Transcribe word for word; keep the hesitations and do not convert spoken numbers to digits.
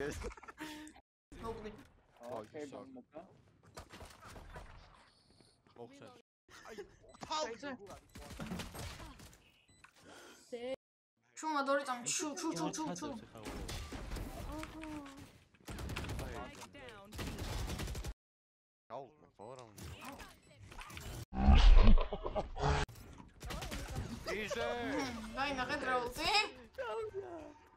guys. Nobody. Okay, bang mo ka. Smoke sen. Çuma doğru tam çu çu çu çu çu. Oh, me fueron. Easy! Dai, na redra ulti.